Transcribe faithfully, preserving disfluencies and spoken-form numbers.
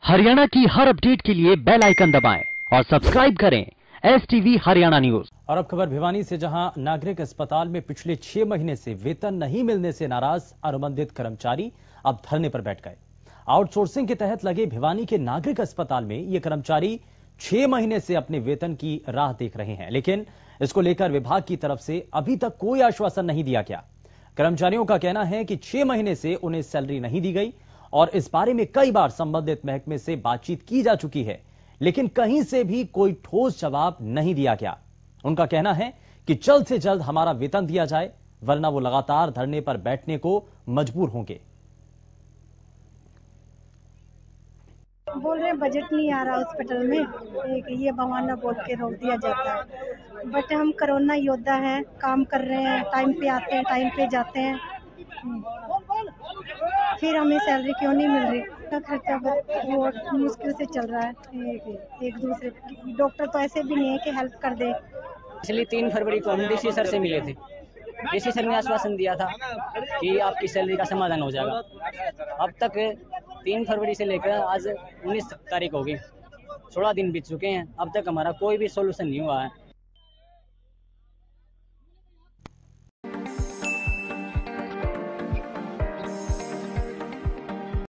हरियाणा की हर अपडेट के लिए बेल आइकन दबाएं और सब्सक्राइब करें एस टीवी हरियाणा न्यूज। और अब खबर भिवानी से, जहां नागरिक अस्पताल में पिछले छह महीने से वेतन नहीं मिलने से नाराज अनुबंधित कर्मचारी अब धरने पर बैठ गए। आउटसोर्सिंग के तहत लगे भिवानी के नागरिक अस्पताल में ये कर्मचारी छह महीने से अपने वेतन की राह देख रहे हैं, लेकिन इसको लेकर विभाग की तरफ से अभी तक कोई आश्वासन नहीं दिया गया। कर्मचारियों का कहना है कि छह महीने से उन्हें सैलरी नहीं दी गई और इस बारे में कई बार संबंधित महकमे से बातचीत की जा चुकी है, लेकिन कहीं से भी कोई ठोस जवाब नहीं दिया गया। उनका कहना है कि जल्द से जल्द हमारा वेतन दिया जाए, वरना वो लगातार धरने पर बैठने को मजबूर होंगे। बोल रहे बजट नहीं आ रहा हॉस्पिटल में, एक ये बहाना बोल के रोक दिया जाता है। बट हम कोरोना योद्धा हैं, काम कर रहे हैं, टाइम पे आते हैं, टाइम पे जाते हैं, फिर हमें सैलरी क्यों नहीं मिल रही? का खर्चा बहुत मुश्किल से चल रहा है। एक, एक दूसरे डॉक्टर तो ऐसे भी नहीं है कि हेल्प कर दे। इसलिए तीन फरवरी को हम डीसी सर से मिले थे। डीसी सर ने आश्वासन दिया था कि आपकी सैलरी का समाधान हो जाएगा। अब तक तीन फरवरी से लेकर आज उन्नीस तारीख होगी, सोलह दिन बीत चुके हैं, अब तक हमारा कोई भी सोल्यूशन नहीं हुआ है।